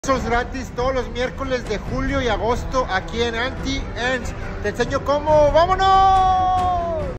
Gratis todos los miércoles de julio y agosto aquí en Auntie Anne's. Te enseño cómo. ¡Vámonos!